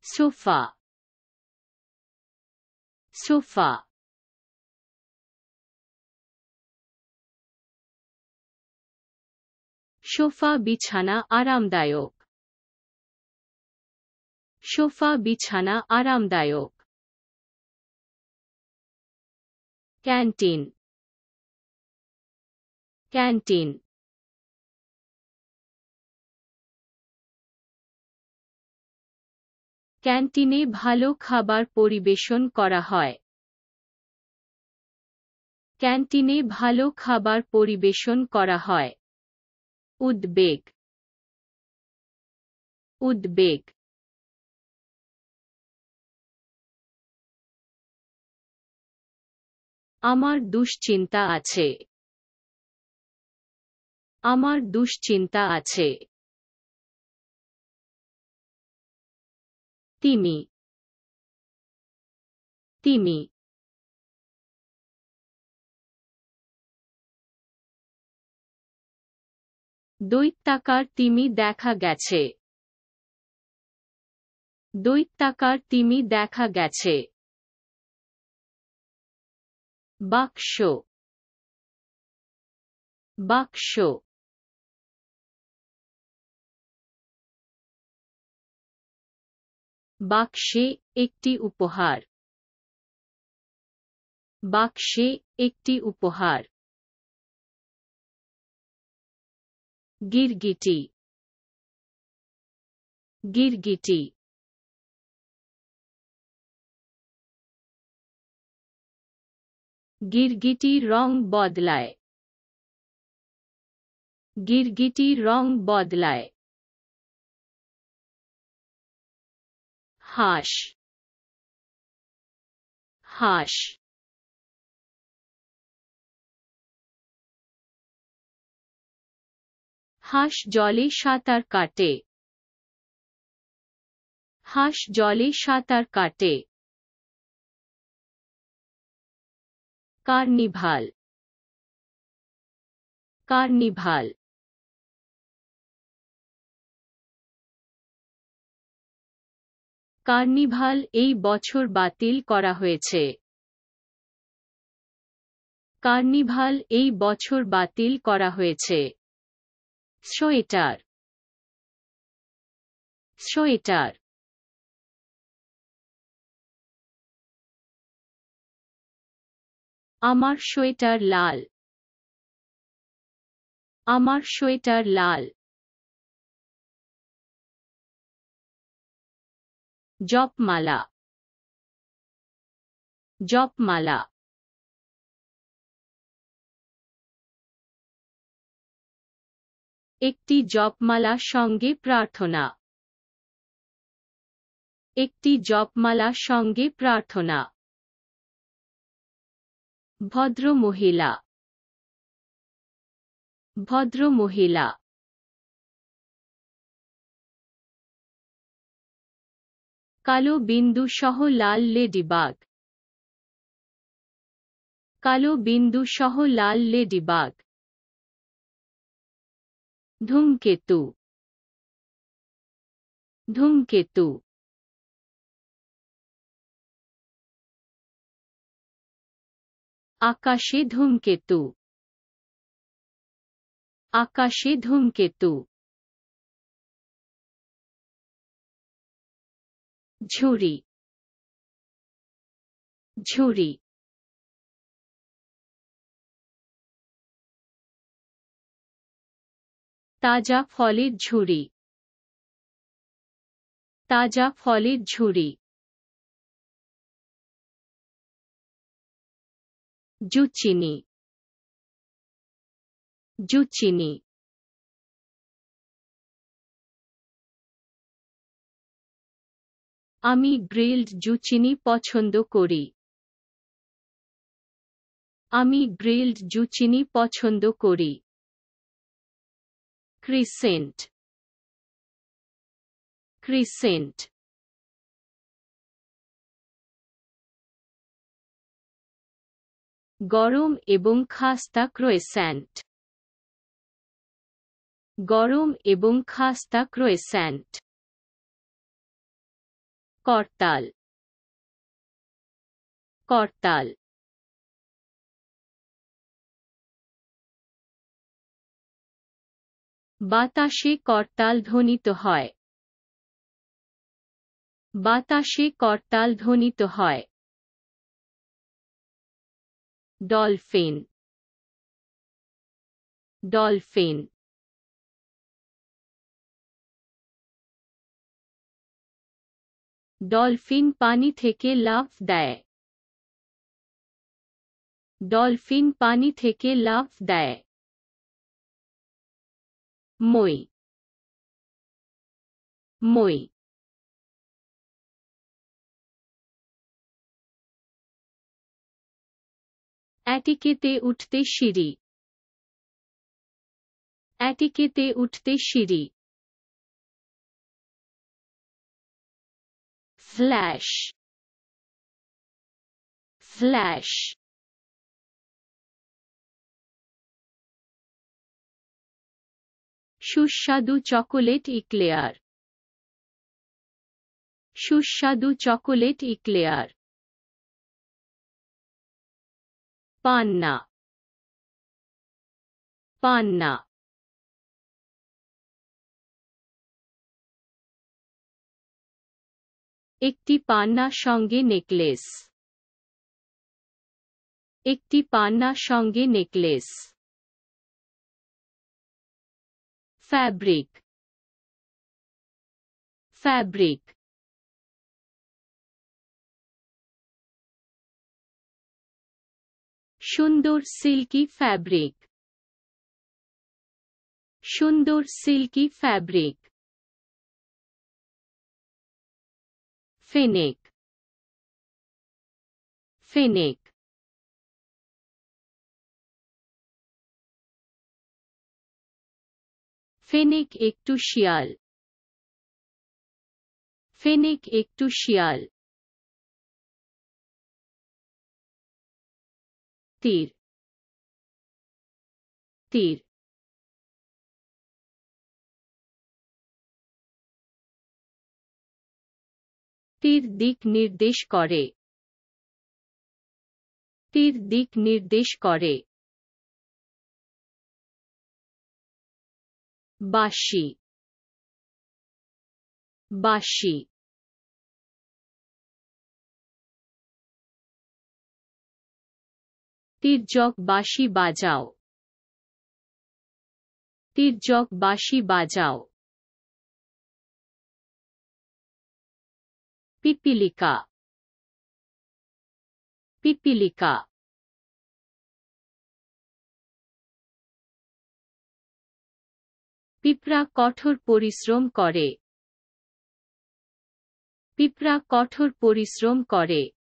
Sofa, sofa. Sofa বিছানা আরামদায়ক, sofa বিছানা আরামদায়ক। Canteen, canteen. ক্যান্টিনে ভালো খাবার পরিবেশন করা হয়। ক্যান্টিনে ভালো খাবার পরিবেশন করা হয়। উদ্বেগ, উদ্বেগ। আমার দুশ্চিন্তা আছে, আমার দুশ্চিন্তা আছে। তিমি, তিমি। দৈত্যাকার তিমি দেখা গেছে, দৈত্যাকার তিমি দেখা গেছে। বাক্স, বাক্স। বাক্সে একটি উপহার, বাক্সে একটি উপহার। গিরগিটি, গিরগিটি। গিরগিটি রং বদলায়, গিরগিটি রং বদলায়। হাঁস, হাঁস। হাঁস জলে সাঁতার কাটে, হাঁস জলে সাঁতার কাটে। Carnival, carnival. কার্নিভাল এই বছর বাতিল করা হয়েছে। কার্নিভাল এই বছর বাতিল করা হয়েছে। Sweater, sweater. আমার সোয়েটার লাল, আমার সোয়েটার লাল। জপমালা, জপমালা। একটি জপমালা সঙ্গে প্রার্থনা, একটি জপমালা সঙ্গে প্রার্থনা। ভদ্র মহিলা, ভদ্র মহিলা। কালো বিন্দু সহ লাল লেডিবাগ, কালো বিন্দু সহ লাল লেডিবাগ। ধূমকেতু, ধূমকেতু। আকাশে ধূমকেতু, আকাশে ধূমকেতু। ঝুড়ি, ঝুড়ি। তাজা ফলের ঝুড়ি, তাজা ফলের ঝুড়ি। Zucchini, zucchini. আমি গ্রিলড জুচিনি পছন্দ করি। আমি গ্রিলড জুচিনি পছন্দ করি। Crescent, crescent. গরম এবং খাস্তা ক্রোয়েস্যান্ট, গরম এবং খাস্তা ক্রোয়েস্যান্ট। করতাল করতাল বাতাসে করতাল ধ্বনিত হয় বাতাসে করতাল ধ্বনিত হয় ডলফিন ডলফিন ডলফিন পানি থেকে লাফ দেয় ডলফিন পানি থেকে লাফ দেয় মই মই অ্যাটিকেতে উঠতে সিঁড়ি অ্যাটিকেতে উঠতে সিঁড়ি ফ্ল্যাশ ফ্ল্যাশ সুস্বাদু চকোলেট ইক্লেয়ার সুস্বাদু চকোলেট ইক্লেয়ার পান্না পান্না একটি পান্না সঙ্গে নেকলেস একটি পান্না সঙ্গে নেকলেস ফ্যাব্রিক ফ্যাব্রিক সুন্দর সিল্কি ফ্যাব্রিক সুন্দর silky fabric fennec fennec fennec একটু শিয়াল ফেনেক একটু শিয়াল তীর তীর তীর দিক নির্দেশ করে তীর দিক নির্দেশ করে বাঁশি বাঁশি তির্যক বাঁশি বাজাও তির্যক বাঁশি বাজাও পিপীলিকা পিপীলিকা পিঁপড়া কঠোর পরিশ্রম করে পিঁপড়া কঠোর পরিশ্রম করে